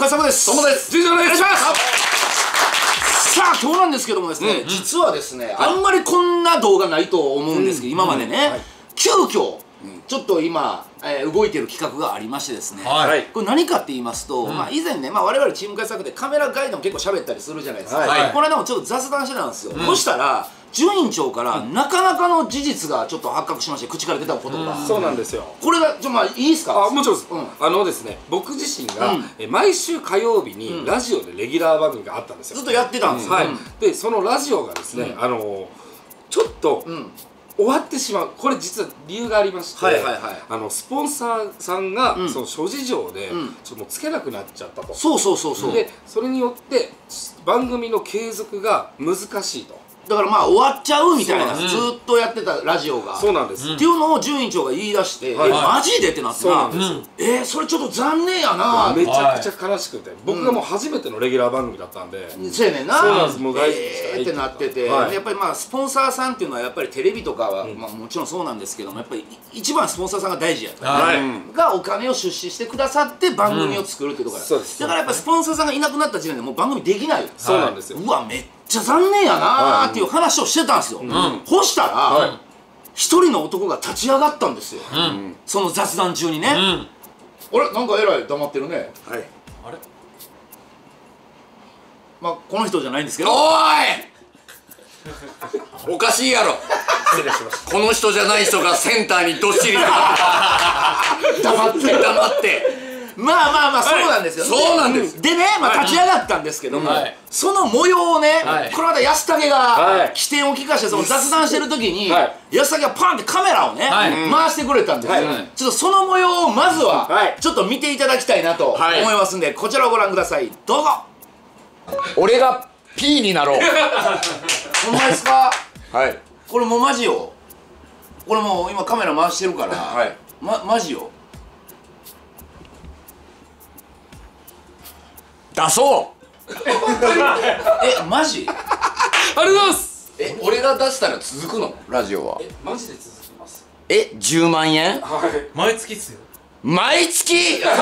海作です。 どうもです。 お願いします。さあ今日なんですけどもですね、実はですね、あんまりこんな動画ないと思うんですけど、今までね、急遽ちょっと今動いてる企画がありましてですね、これ何かって言いますと、以前ね、我々チーム開作でカメラガイドも結構喋ったりするじゃないですか。この間もちょっと雑談してたんですよ。そしたら准院長からなかなかの事実がちょっと発覚しまして、口から出たことが。 そうなんですよ。 これがいいですか？ もちろんです。ですね、僕自身が毎週火曜日にラジオでレギュラー番組があったんですよ。 ずっとやってたんですよ。 でそのラジオがですね、ちょっと終わってしまう。これ実は理由がありまして、スポンサーさんがその諸事情でちょっともうつけなくなっちゃったと。でそれによって番組の継続が難しいと。 だから終わっちゃうみたいな、ずっとやってたラジオが。 そうなんです。 っていうのを准院長が言い出して、マジでってなってな。それちょっと残念やな。 めちゃくちゃ悲しくて、僕がもう初めてのレギュラー番組だったんで。 そうやねんな。 そうなんです。もう大事ってなってて、やっぱりスポンサーさんっていうのはやっぱりテレビとかはもちろんそうなんですけども、やっぱり一番スポンサーさんが大事やからがお金を出資してくださって番組を作るっていうところだからやっぱスポンサーさんがいなくなった時点でもう番組できない。 そうなんですよ。 うわめっちゃ残念やなーっていう話をしてたんですよ。そしたら一人の男が立ち上がったんですよ、その雑談中にね。あれなんかえらい黙ってるね。あれこの人じゃないんですけど。 おいおかしいやろ。 失礼しました。 この人じゃない人がセンターにどっしり黙ってそうなんですよ。 そうなんです。 でね、立ち上がったんですけども、その模様をね、この間安武が起点を利かしてその雑談してる時に安武がパンってカメラをね回してくれたんですよ。ちょっとその模様をまずはちょっと見ていただきたいなと思いますんで、こちらをご覧ください。どうぞ。 俺が P になろう。 ほんまですか？ はい。 これもうマジよ。これもう今カメラ回してるからマジよ。 出そうマジ？ ありがとうございます。 俺が出したら続くの？ラジオはマジで続きます。 10万円？ 毎月っすよ。 毎月？ そうだ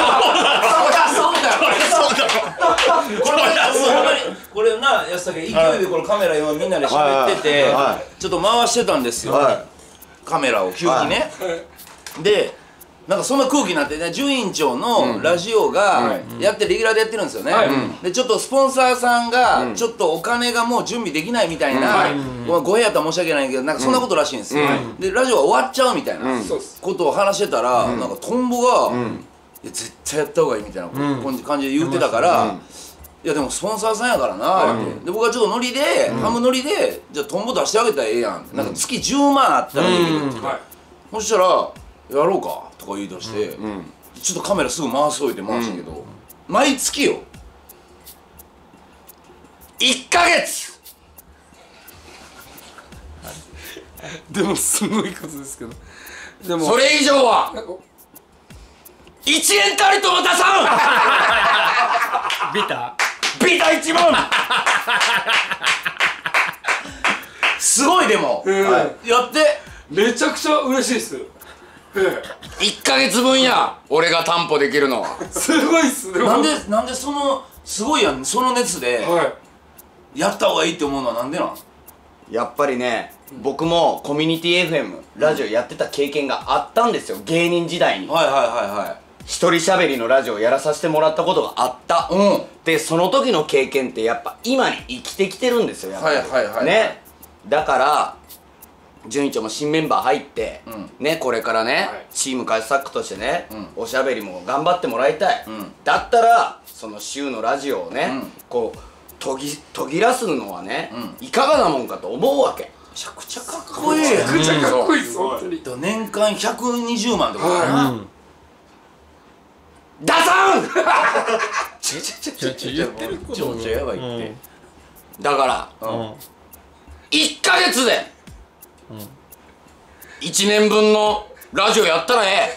これな、安武勢いでこのカメラ今みんなで喋っててちょっと回してたんですよ、カメラを急にね。でなんかそんな空気になってね、准院長のラジオがやってレギュラーでやってるんですよね。でちょっとスポンサーさんがちょっとお金がもう準備できないみたいな、ご部屋とは申し訳ないけどなんかそんなことらしいんですよ。でラジオが終わっちゃうみたいなことを話してたら、なんかトンボが「絶対やった方がいい」みたいな感じで言ってたから「いやでもスポンサーさんやからな」って。で僕はちょっとノリでハムノリで「じゃあトンボ出してあげたらええやん」なんか月10万あったらいいって。そしたら「やろうか」とか言い出して、ちょっとカメラすぐ回しといて回したけど、毎月よ 1ヶ月。 でもすごいことですけど。でもそれ以上は1円たりとも出さん。 ビタ 1万。 すごい。でもやってめちゃくちゃ嬉しいです。 1ヶ月分や。俺が担保できるのは。 すごいっすね。 なんでそのすごいやん、その熱でやった方がいいって思うのはなんでなん？ やっぱりね、僕もコミュニティ FM ラジオやってた経験があったんですよ、芸人時代に。一人喋りのラジオやらさせてもらったことがあった。でその時の経験ってやっぱ今に生きてきてるんですよ、やっぱりね。だから准院長も新メンバー入ってね、これからねチーム開作としてねおしゃべりも頑張ってもらいたい。だったらその週のラジオをねこう途切らすのはねいかがなもんかと思うわけ。 めちゃくちゃかっこいい。 めちゃくちゃかっこいいっす本当に。 年間120万ってことだな。 出さん。 言ってることめっちゃやばいって。 だから1ヶ月で1年分のラジオやったらえ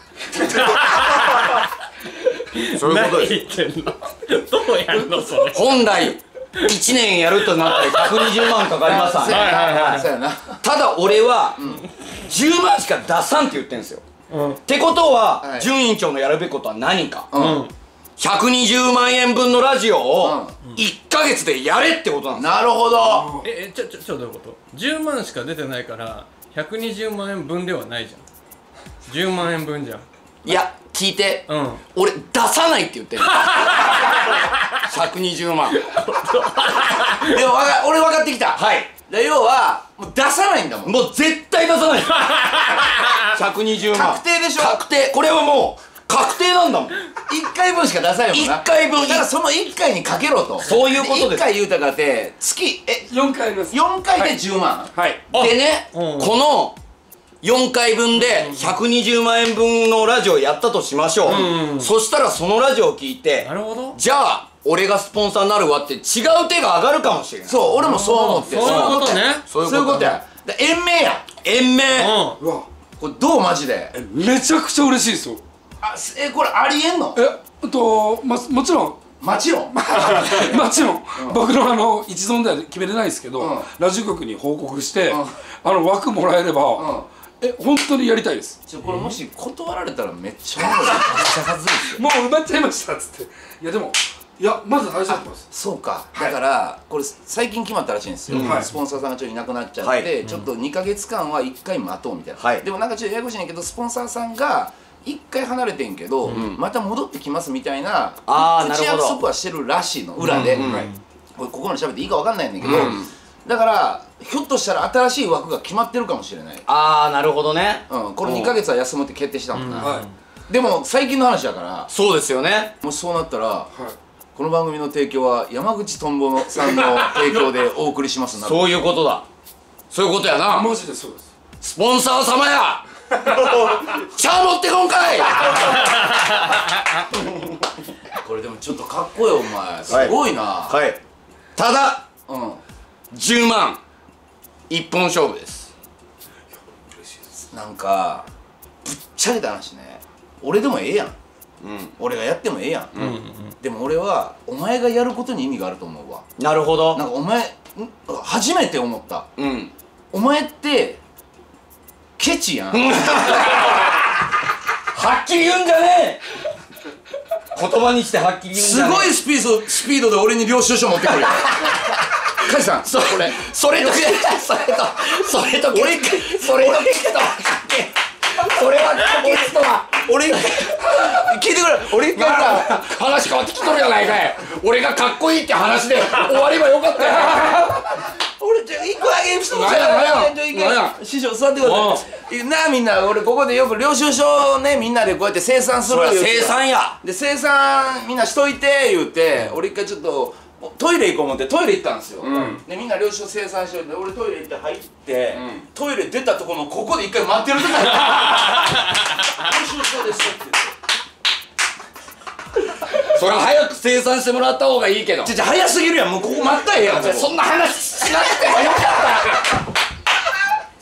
え。そういうことです。 何言ってんの？どうやんのそれ。 本来1年やるとなったら120万かかりますわね。ただ俺は10万しか出さんって言ってんですよ。ってことは准院長のやるべきことは何か。 120万円分のラジオを1ヶ月でやれってことなんです。 なるほど。 どういうこと？ 10 万しか出てないから120万円分ではないじゃん。10万円分じゃん。 いや聞いて、 うん。 俺出さないって言ってる120万。 でも俺分かってきた。 はい。 要はもう出さないんだもん。 もう絶対出さない120万確定でしょ。 確定。これはもう確定なんだもん。 1回分しか出さないもんな。 1回分。 だからその1回にかけろと。 そういうことです。 1回言うたかって月 4回あります。 4回で10万。 はいでね、この4回分で120万円分のラジオやったとしましょう。そしたらそのラジオを聞いて、 なるほど。 じゃあ俺がスポンサーになるわって違う手が上がるかもしれない。 そう、俺もそう思ってる。 そういうことね。 そういうことや。延命や。 延命。 うわこれどうマジで。 めちゃくちゃ嬉しいですよ。 これありえんの？ もちろんもちろんもちろん僕の一存では決めれないですけど、ラジオ局に報告して枠もらえれば本当にやりたいです。 これもし断られたらめっちゃおもろい。めっちゃ恥ずいですよ。 もう埋まっちゃいましたっつって。いやでもまず大事だと思います。 そうか。だからこれ最近決まったらしいんですよ。スポンサーさんがちょっといなくなっちゃってちょっと2ヶ月間は1回待とうみたいな。でもなんかちょっとややこしいんやけど、スポンサーさんが1回離れてんけどまた戻ってきますみたいな口約束はしてるらしいの、裏で。ここで喋っていいか分かんないんだけど、だからひょっとしたら新しい枠が決まってるかもしれない。 ああ、なるほどね。 この2ヶ月は休むって決定したもんな。でも最近の話だから、 そうですよね。 もしそうなったらこの番組の提供は山口とんぼさんの提供でお送りします。 そういうことだ。そういうことやな。 マジでそうです。 スポンサー様や茶持ってこんかいこれでもちょっとかっこいい。お前すごいな。 はい。ただ10万一本勝負です。 なんかぶっちゃけた話ね、俺でもええやん。俺がやってもええやん。でも俺はお前がやることに意味があると思うわ。 なるほど。 なんかお前初めて思った。お前ってケチやん。 はっきり言うんじゃねえ。言葉にしてはっきり言うんじゃねえ。 すごいスピードで俺に領収書持ってくるよ。カジさん、 それと俺聞いてくれ。俺一回さ話変わってきとるやないかい。俺がかっこいいって話で終わればよかったよ。 俺一個だけエピソードなんや師匠座ってください。なあみんな、俺ここでよく領収書をねみんなでこうやって清算するよ。 生産やで清算みんなしといて言うて、俺一回ちょっとトイレ行こう思ってトイレ行ったんですよ。でみんな領収書清算しといて、俺トイレ行って入ってトイレ出たところのここで一回待ってる時領収書ですって言って。 それは早く生産してもらった方がいいけど。 じゃ早すぎるやん。もうここ待ったらええやん。 そんな話しなくてもよかった。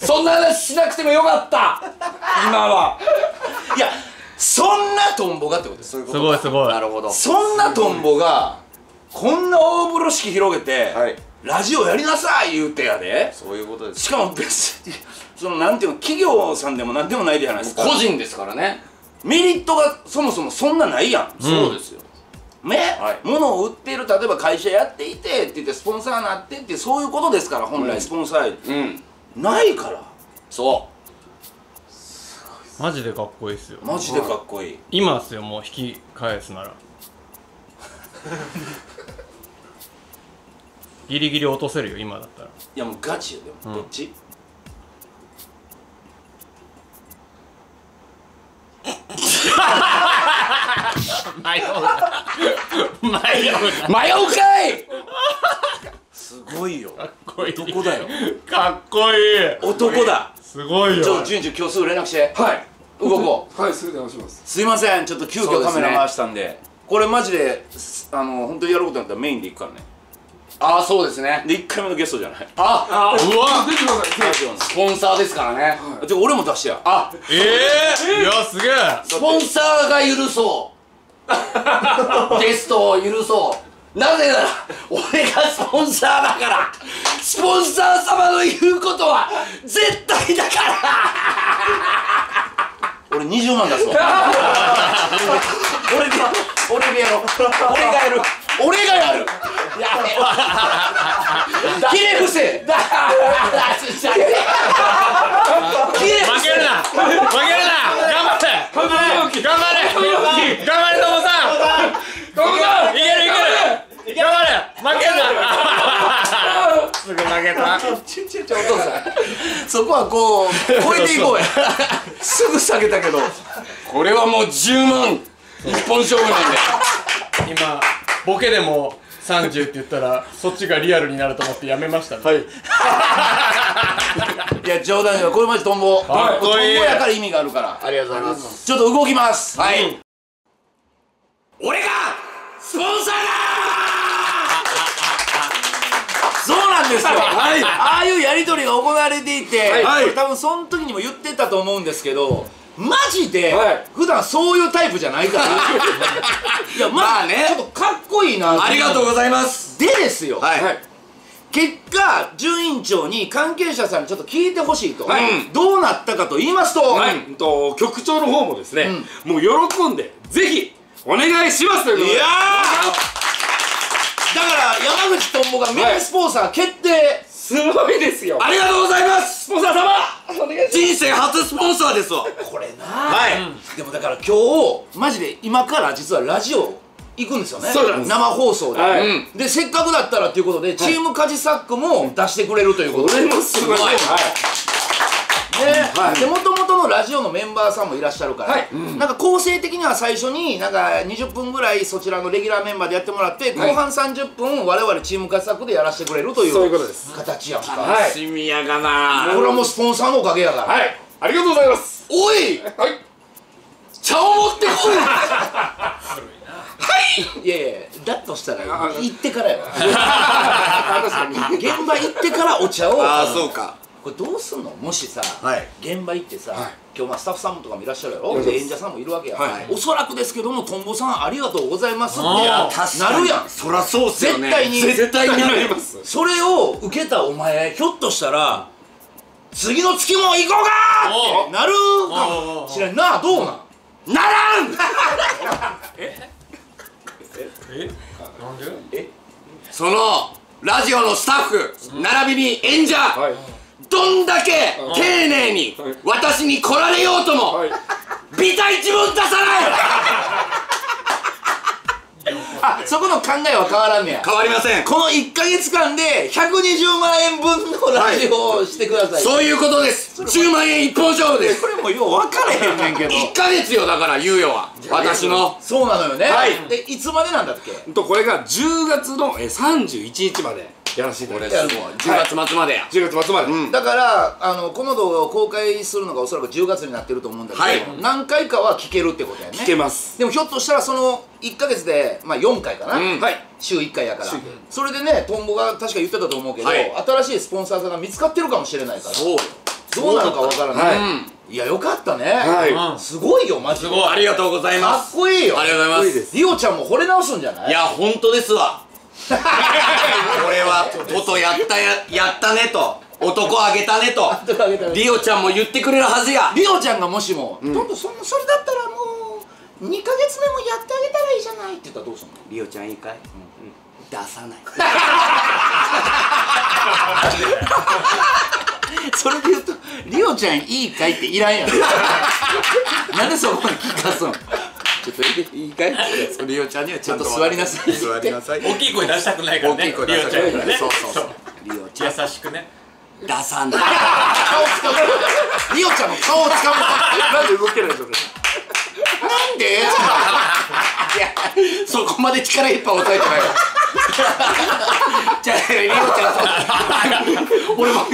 そんな話しなくてもよかった。今は。 いや、そんなトンボがってことです。 すごいすごい。 なるほど。 そんなトンボがこんな大風呂敷広げてラジオやりなさい言うてやで。 そういうことです。 しかも別にそのなんていうの、企業さんでもなんでもないじゃないですか。 個人ですからね。 メリットがそもそもそんなないやん。 そうですよ。 ね、物を売っている、例えば会社やっていてって言ってスポンサーになってってそういうことですから、本来スポンサーないから。 そマジでかっこいいっすよ。 マジでかっこいい。 今っすよ、もう引き返すなら。ギリギリ落とせるよ、今だったら。 いやもうガチよ。でもどっち？ 迷うな。 迷うかい。 すごいよ。 かっこいい。 男だよ。 かっこいい。 男だ。 すごいよ。 順々今日すぐ連絡して。 はい。 動こう。 はい、すぐ電話します。 すいません、ちょっと急遽カメラ回したんで、これマジで本当にやることになったらメインでいくからね。 ああ、そうですね。 で1回目のゲストじゃない。 うわ。 出てください。 スポンサーですからね。 俺も出してや。 いやすげえ。 スポンサーが許そうゲストを許そう。なぜなら俺がスポンサーだから。スポンサー様の言うことは絶対だから。 俺20万出すわ。俺でやらろう。俺がやる。キレ伏せ。 負けるな頑張ってトモさんいける頑張れ負けるなすぐ負けたお父さんそこはこう超えていこうや。すぐ下げたけどこれはもう10万一本勝負なんで今ボケでも30って言ったらそっちがリアルになると思ってやめましたね。はい。 いや冗談よ、これマジトンボ。トンボかっこいいやから意味があるから。 ありがとうございます。 ちょっと動きます。 はい、俺がスポンサーだそうなんですよ。 はい、 ああいうやり取りが行われていて、 はいこれ多分その時にも言ってたと思うんですけど、マジで、 はい、 普段そういうタイプじゃないからいやまあね、ちょっとかっこいいな。 ありがとうございます。 でですよ、 はい、 結果准委員長に関係者さんにちょっと聞いてほしいと、 はい、 どうなったかと言いますと、 はい、局長の方もですね、もう喜んでぜひお願いしますということで。 いやだから山口トンボがメインスポンサー決定、 すごいですよ。 ありがとうございます。 スポンサー様お願いします。 人生初スポンサーですわ。 これなはい、 でもだから今日マジで今から実はラジオ行くんですよね。 そうなんです。 生放送で、 はい、 でせっかくだったらっていうことでチームカジサックも出してくれるということで、 これもすごい。はい、 でもともとのラジオのメンバーさんもいらっしゃるから、 はい、 なんか構成的には最初になんか20分ぐらいそちらのレギュラーメンバーでやってもらって、後半30分我々チームカジサックでやらせてくれるというそういうことです。 形やんか。 はい、 しみやがな。 これはもうスポンサーのおかげやから。 はい、ありがとうございます。 おい、 はい、 茶を持ってこい。 いやいや、だとしたら行ってからよ。 確かに現場行ってからお茶を。 ああ、そうか。 これどうすんの、もしさ、 はい現場行ってさ、 はい今日まあスタッフさんとかもいらっしゃるやろ、 いますで演者さんもいるわけや、 はいおそらくですけどもトンボさんありがとうございますってあーなるやん。 そらそうっすよね。 絶対に絶対になりま。 なりますす。 それを受けたお前ひょっとしたら次の月も行こうかってなるかもしれんな。どうなんならん。 なんでそのラジオのスタッフ、並びに演者、 はいどんだけ丁寧に私に来られようとも、 はい、 ビタ一文出さない。 あ、そこの考えは変わらんねや。 変わりません。 この1ヶ月間で120万円分のラジオをしてください、 そういうことです。10万円一本勝負です。 これもよう分かれへんねんけど 1ヶ月よ、だから猶予は私の。 そうなのよね。 はいでいつまでなんだっけ。 これが10月の31日までやらせていただきます。 10月末までや。 10月末まで、 だからこの動画を公開するのがおそらく10月になってると思うんだけど、 はい何回かは聞けるってことやね。 聞けます。 でもひょっとしたらその1ヶ月で、まあ、4回かな、 はい週1回やから週一回それでねトンボが確か言ってたと思うけど、 はい新しいスポンサーさんが見つかってるかもしれないからそうよ。 どうなのかわからない、 はいいやよかったね、 はいすごいよマジで。 すごいありがとうございかっます。 こいいよ。 ありがとうございます。 リオちゃんも惚れ直すんじゃない。 いや、本当ですわ。これはことやったねと、男あげたねと、リオちゃんも言ってくれるはずや。 リオちゃんがもしも、ちょっとそれだったらもう2ヶ月目もやってあげたらいいじゃないって言ったらどうすんの。 リオちゃんいいかい？出さない。 それで言うとリオちゃんいいかいっていらんやんなんでそこまで聞かすの。ちょっといいかいリオちゃんにはちゃんとちょっと座りなさい。 座りなさい。 大きい声出したくないからね。 大きい声出したくないからね。そうそうそう。リオちゃん優しくね。 出さない。 顔つかむ。リオちゃんの顔をつかむ。 なんで動けないんですか。 なんでいやそこまで力いっぱい抑えてないよじゃあリオちゃん俺も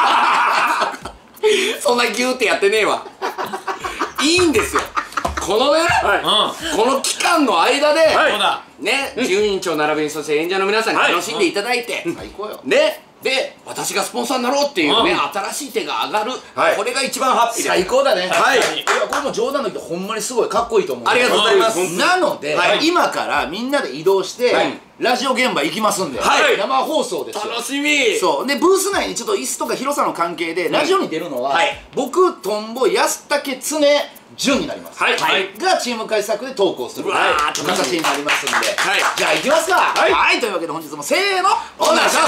そんなギューってやってねえわ。いいんですよ。このね、この期間の間で、 そうだ。 ね、準委員長並びにそして演者の皆さんに楽しんでいただいて、 最高よ。 ね、 で私がスポンサーになろうっていうね、新しい手が上がる、これが一番ハッピーです。 最高だね。 はい、 いやこれも冗談の言ってほんまにすごいかっこいいと思う。 ありがとうございます。 なので今からみんなで移動してラジオ現場行きますんで、生放送ですよ。 楽しみ。 そうでブース内にちょっと椅子とか広さの関係でラジオに出るのは僕トンボ安武常潤になります。がチーム開策でトークをする形になりますんで、じゃあ行きますか。はい、というわけで本日もせーのお願いします。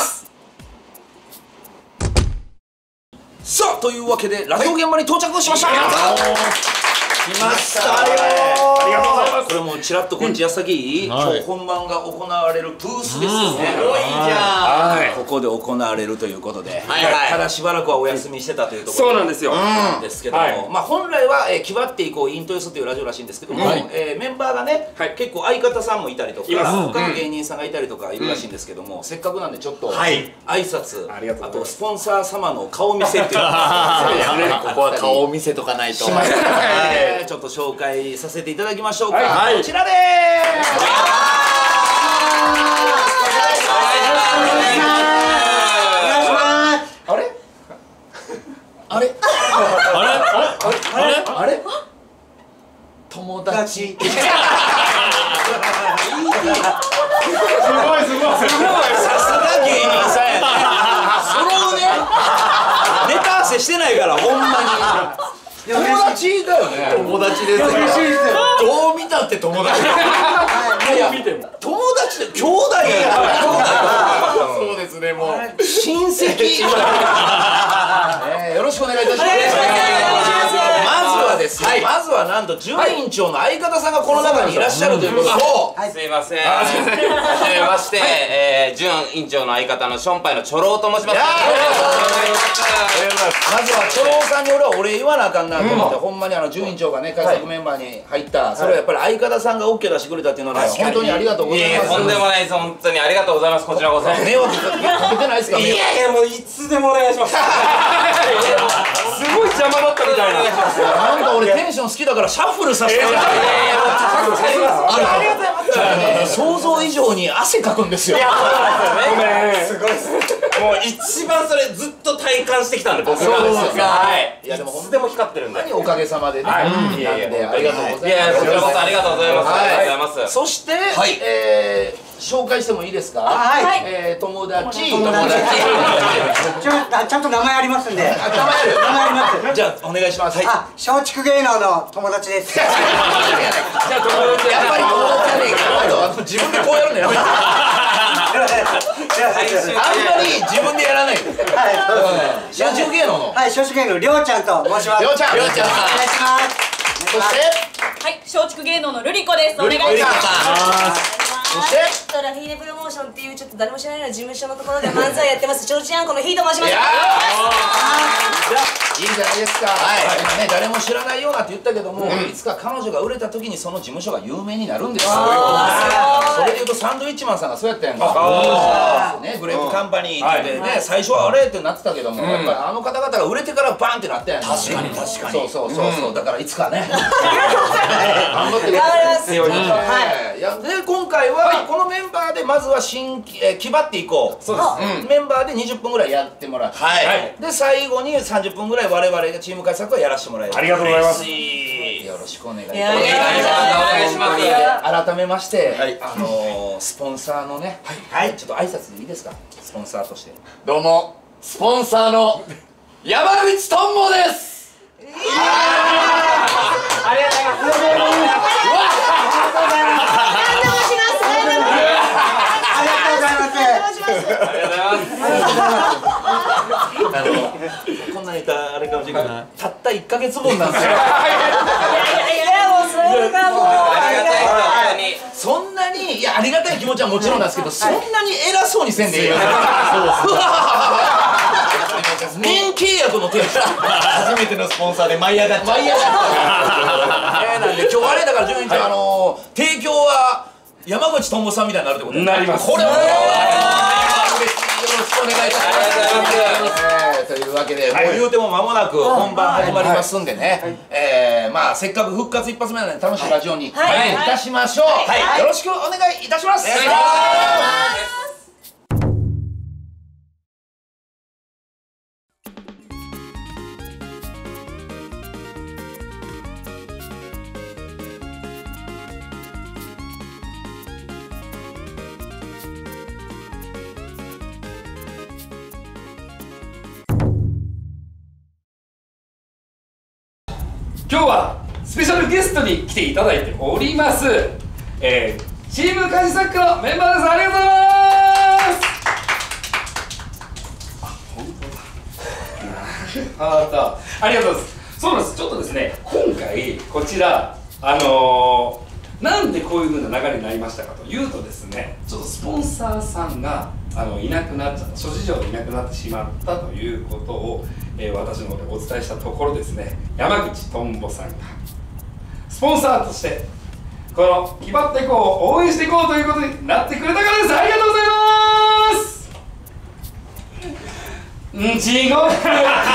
さあというわけでラジオ現場に到着しました。来ましたよ。ありがとうございます。これもうちらっとこっちやさき今日本番が行われるブースですよね。 すごいじゃん。 ここで行われるということで、ただしばらくはお休みしてたというところそうなんですよ。 ですけども、まあ本来は気張っていこうイントヨスというラジオらしいんですけども、メンバーがね結構相方さんもいたりとか他の芸人さんがいたりとかいるらしいんですけども、せっかくなんでちょっと挨拶、あとスポンサー様の顔見せっていうのをここは顔を見せとかないと。 ちょっと紹介させていただきましょうか。こちらでーす。あれ？あれ？あれ？友達。すごい。さすが芸人さんやね。それをね、ネタ合わせしてないからほんまに。友達だよね。 友達ですよ。 どう見たって友達。友達って兄弟や。 そうですね、もう親戚。よろしくお願いいたします。まずはですね、まずはなんと準委員長の相方さんがこの中にいらっしゃるということで。 すいません。はじめまして、準委員長の相方のションパイのチョロウと申します。 まずはチョロウさんに俺はお礼言わなあかんなと思って、ほんまに準委員長がね開催メンバーに入った、それはやっぱり相方さんが OK 出してくれたっていうのは本当にありがとうございます。 とんでもないです。本当にありがとうございます。こちらこそ。 迷惑かけてないですか？ いやいや、もういつでもお願いします。すごい邪魔だったみたいな。 なんか俺テンション好きだからシャッフルさせてもらって。ありがとうございます。想像以上に汗かくんですよ。 ごめん。 すごいです。もう一番それずっと体感してきたんで僕が。はい。 いやでもいつでも光ってるんで。 おかげさまでね。ありがとうございます。 いやこちらこそありがとうございます。ありがとうございます。 そして紹介してもいいですか？友達。ちゃんと名前ありますんで。名前あります。 じゃあお願いします。 松竹芸能の友達です。 じゃあ友達やっぱり友達じゃねえか。自分でこうやるのやめて。あんまり自分でやらないで。松竹芸能の。 はい、松竹芸能のりょうちゃんと申します。 りょうちゃん。お願いします。そしてはい松竹芸能のルリコです。お願いします。 そしてラフィーネプロモーションっていうちょっと誰も知らないような事務所のところで漫才やってますちょうちあんこのひーと申します。 いいじゃないですか。今ね誰も知らないようなって言ったけども、いつか彼女が売れた時にその事務所が有名になるんですよ。それでいうとサンドウィッチマンさんがそうやったやんか。ねグレープカンパニーってね最初はあれってなってたけども、やっぱりあの方々が売れてからバンってなったやんか。確かに確かに。そうだからいつかね。頑張ってください。で今回はこのメンバーでまずは気張っていこう。メンバーで20分ぐらいやってもらって、で最後に30分ぐらい我々がチーム開策をやらせてもらいます。 ありがとうございます。 よろしくお願いいたします。改めましてスポンサーのねちょっと挨拶でいいですか？スポンサーとしてどうもスポンサーの山口とんぼです。 ありがとうございます。 こんなネタあれかもしれないたった1ヶ月分なんですよ。 いやもうそれがもうありがたいにそんなにいやありがたい気持ちはもちろんなんですけど、そんなに偉そうにせんでいいよ。年契約の手を初めてのスポンサーで舞い上がっちゃう。 なんで今日あれだから順位長提供は山口とんぼさんみたいになるってことなります。 これは嬉しい。よろしくお願いいたします。というわけでもう言うても間もなく本番始まりますんでね、まあせっかく復活一発目なので楽しいラジオにいたしましょう。よろしくお願いいたします。 今日はスペシャルゲストに来ていただいております、チーム家事作家のメンバーです。ありがとうございます。あ、本当だ。ありがとうございます。そうなんです。ちょっとですね、今回こちらなんでこういう風な流れになりましたかというとですね、ちょっとスポンサーさんがいなくなっちゃった、諸事情でいなくなってしまったということを、私の方でお伝えしたところですね、山口とんぼさんがスポンサーとしてこの気張っていこう、応援していこうということになってくれたからです。ありがとうございます。地獄だ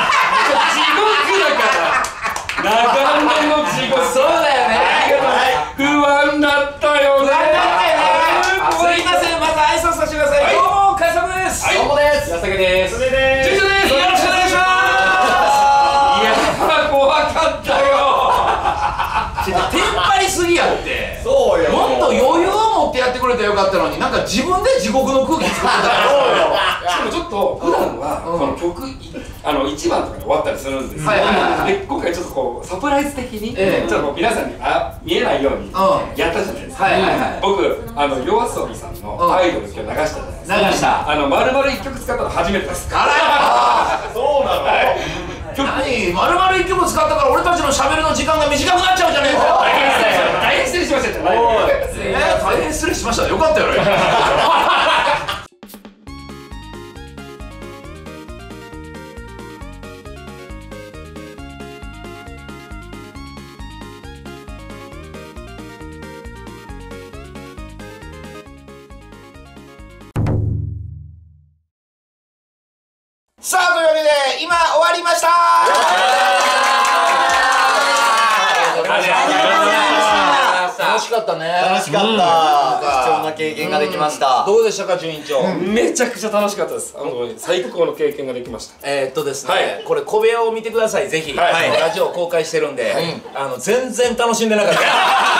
から中野の地獄。そうだよね。不安だったよね。 すいません、まず挨拶させてください。どうも、お疲れ様です。どうもです。安武です。順調です。よろしくお願いします。いや、怖かったよ。テンパりすぎやって。そうよ。もっと余裕を持ってやってくれたらよかったのに、なんか自分で地獄の空気作ってた。そうよ。 しかもちょっと普段はこの曲1番とかで終わったりするんですけど、で今回ちょっとこうサプライズ的にちょっと皆さんに見えないようにやったじゃないですか。僕YOASOBIさんのアイドル今日流したじゃないですか。流した。丸々1曲使ったの初めてです。 あら、そうなの。何、丸々1曲使ったから俺たちのしゃべるの時間が短くなっちゃうじゃねえか。 大変失礼しました。 大変失礼しました。よかったよね。さあ、というわけで今終わりました。楽しかったね。 楽しかった。貴重な経験ができました。 どうでしたか、准委員長。 めちゃくちゃ楽しかったです。最高の経験ができました。 ですね、これ小部屋を見てください。ぜひラジオ公開してるんで、全然楽しんでなかった。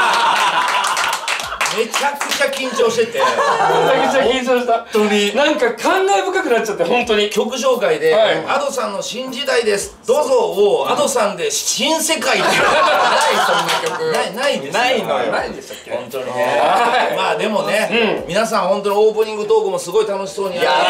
めちゃくちゃ緊張してて、めちゃくちゃ緊張した。 本当になんか感慨深くなっちゃって。本当に曲紹介で「Ado さんの新時代ですどうぞ」をAdoさんで新世界っていうないそんな曲ないですよ。ないのよ。ないんでしたっけ。本当にね。まあでもね、皆さん本当にオープニングトークもすごい楽しそうにやって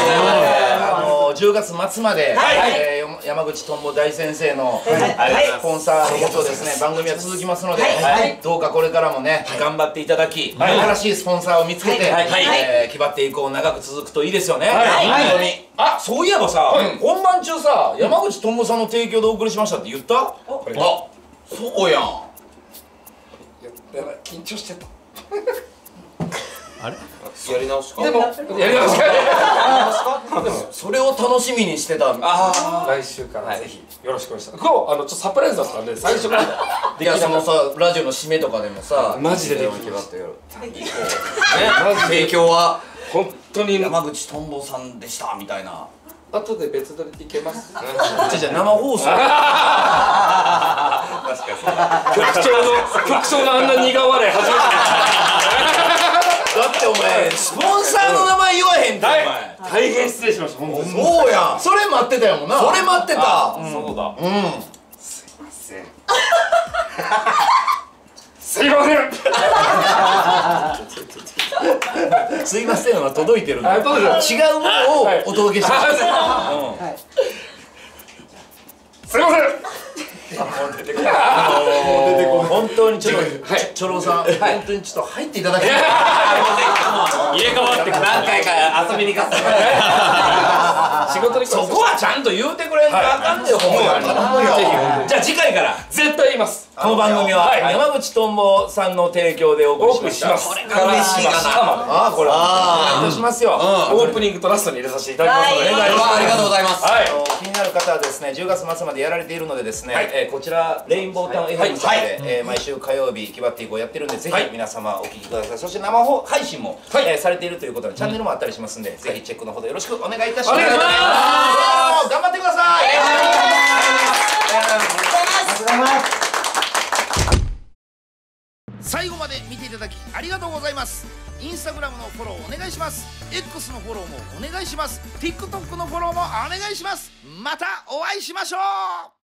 10月末まで山口とんぼ大先生のスポンサーのもとですね、番組は続きますので、どうかこれからもね頑張っていただき、新しいスポンサーを見つけて気張っていこう、長く続くといいですよね。本当に。あ、そういえばさ、本番中さ、山口とんぼさんの提供でお送りしましたって言った？あ、そうやん。 やばい、緊張してた。 あれ？ やり直しか。 でもやり直しか。 それを楽しみにしてた。 来週からぜひよろしくお願いします。今日ちょっとサプライズだったんで最初からいや、そのさラジオの締めとかでもさ、 マジででき決まってやる。 提供は本当に山口とんぼさんでしたみたいな。 後で別撮りでいけます。 じゃ生放送。 局長のあんな苦笑い初めて。 だってお前スポンサーの名前言わへんってお前。 大変失礼しました。本当に。 そうやん。それ待ってたよもんな。それ待ってた。 そうだ。すいません。すいません。 すいませんは届いてるの。違うものをお届けします。 すいません。 本当にちょっとチョロさん、本当にちょっと入っていただきたい。 入れ替わって何回か遊びに行かせて仕事に。 そこはちゃんと言うてくれんとあかんでよ。じゃあ次回から絶対言います。 この番組は山口とんぼさんの提供でお送りします。 これが嬉しいかな。 ああ、これお願いしますよ。 オープニングとラストに入れさせていただきますので。 ありがとうございます。 気になる方はですね、10月末までやられているのでですね、こちらレインボータウン FM さんで毎週火曜日気張っていこうやってるんで、ぜひ皆様お聞きください。そして生配信もされているということでチャンネルもあったりしますんで、ぜひチェックのほどよろしくお願いいたします。頑張ってください。最後まで見ていただきありがとうございます。インスタグラムのフォローお願いします。 X のフォローもお願いします。 TikTok のフォローもお願いします。またお会いしましょう。